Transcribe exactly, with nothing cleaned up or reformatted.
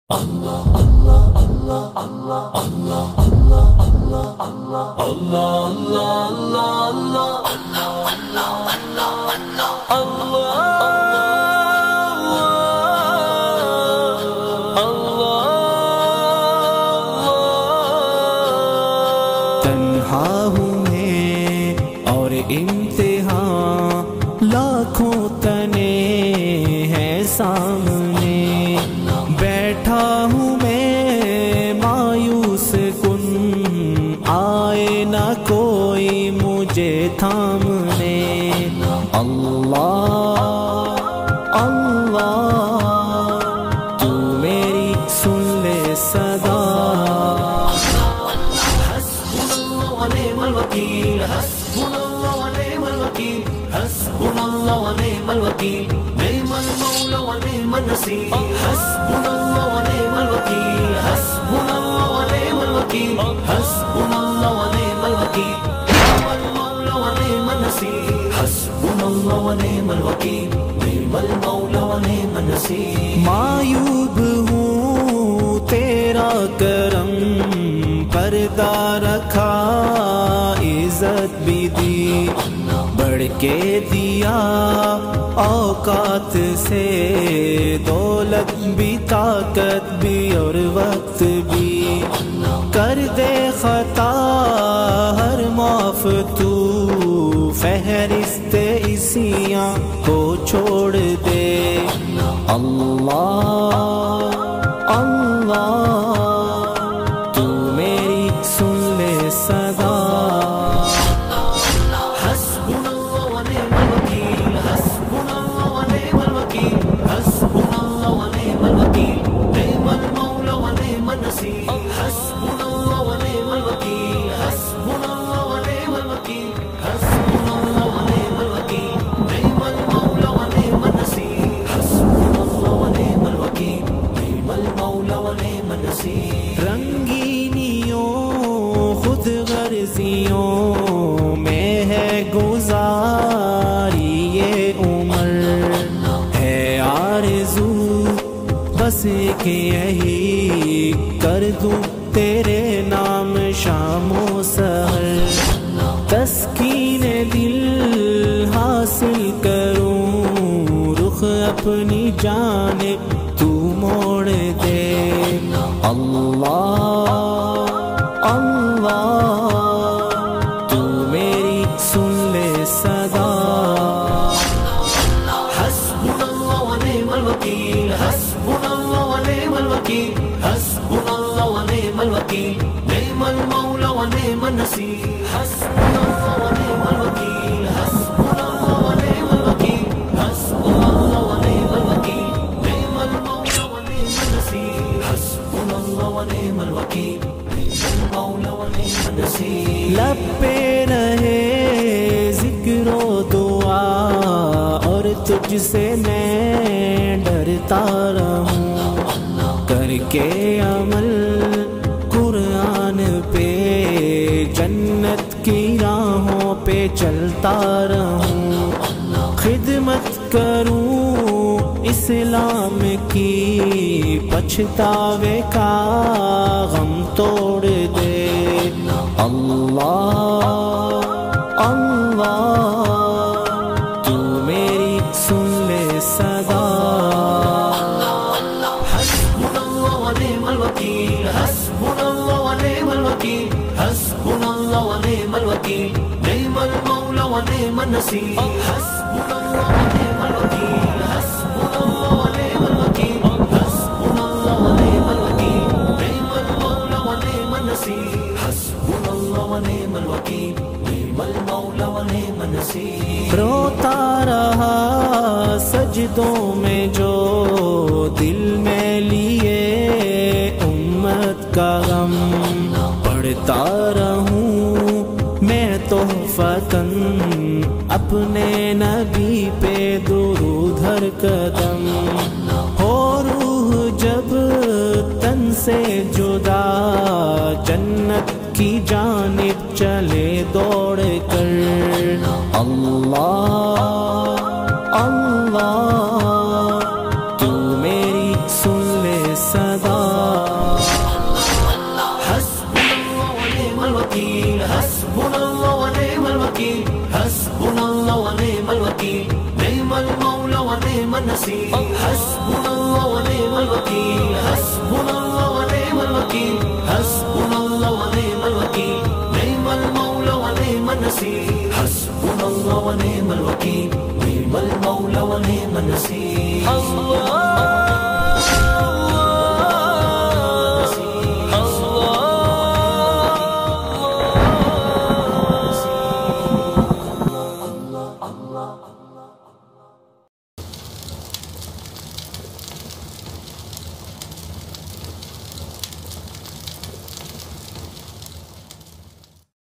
تنہا ہوں میں اور امتحان لاکھوں تنے ہیں سامنے، بیٹھا ہوں میں مایوس کن، آئے نہ کوئی مجھے تھامنے۔ اللہ اللہ تو میری سن لے صدا، حسبنا اللہ ونعم الوکیل، حسبنا اللہ ونعم الوکیل، حسبنا اللہ ونعم الوکیل، نعم المولى ونعم النصير، حسبنا الله ونعم الوكيل، حسبنا الله ونعم الوكيل، حسبنا الله ونعم الوكيل، نعم المولى ونعم النصير، حسبنا الله ونعم الوكيل، نعم المولى ونعم النصير۔ معیوب ہوں تیرا کرم پردہ رکھا، عزت بھی دی بڑھ کے دیا، اوقات سے دولت بھی طاقت بھی اور وقت بھی، کر دے خطا ہر معاف تو، فہرست عصیاں کو چھوڑ دے۔ اللہ اللہ تو میری سن لے صدا، حسبنا اللہ ونعم الوکیل، حسبنا اللہ ونعم الوکیل، حسبنا اللہ ونعم الوکیل، نعم المولى ونعم النصير، حسبنا اللہ ونعم الوکیل، حسبنا اللہ ونعم الوکیل، حسبنا اللہ ونعم الوکیل، نعم المولى ونعم النصير، حسبنا اللہ ونعم الوکیل، نعم المولى ونعم النصير۔ رنگینیوں خود غرضیوں میں ہے گزاری یہ عمر، ہے آرزو بس کہ یہی کر دوں تیرے نام شام و سحر، تسکین دل حاصل کروں، رخ اپنی جانب تو موڑ دے۔ اللہ اللہ تو میری سن لے صدا، حسبنا اللہ ونعم الوکیل، حسبنا اللہ ونعم الوکیل، حسبنا اللہ ونعم الوکیل، نعم المولى ونعم النصير، حسبنا اللہ ونعم الوکیل، حسبنا اللہ ونعم الوکیل، حسبنا اللہ ونعم الوکیل، نعم المولى ونعم النصير، حسبنا اللہ ونعم الوکیل، نعم المولى ونعم النصير۔ لب پہ رہے ذکر و دعا اور تجھ سے میں ڈرتا رہوں، کر کے عمل قرآن پہ جنت کی راہوں پہ چلتا رہوں، خدمت کروں اسلام کی، پچھتاوے کا غم توڑ دے۔ اللہ اللہ تو میری سن لے صدا، حسبنا اللہ ونعم الوکیل، حسبنا اللہ ونعم الوکیل، حسبنا اللہ ونعم الوکیل، نعم المولى ونعم النصير، حسبنا اللہ ونعم الوکیل، حسبنا اللہ ونعم الوکیل، حسبنا اللہ ونعم الوکیل، نعم المولى ونعم النصير، حسبنا اللہ ونعم الوکیل، نعم المولى ونعم النصير۔ روتا رہا سجدوں میں جو دل میں لیے امت کا غم، پڑھتا رہوں میں تحفتاً اپنے نبی پہ درود ہر قدم، ہو روح جب تن سے جدا جنت کی جانب چلے دوڑ کر۔ اللہ اللہ تو میری سن لے صدا، الوكيل نعم المولى ونعم النصير حسبنا الله ونعم الوكيل حسبنا الله ونعم الوكيل حسبنا الله ونعم الوكيل نعم المولى ونعم النصير حسبنا الله ونعم الوكيل نعم المولى ونعم النصير الله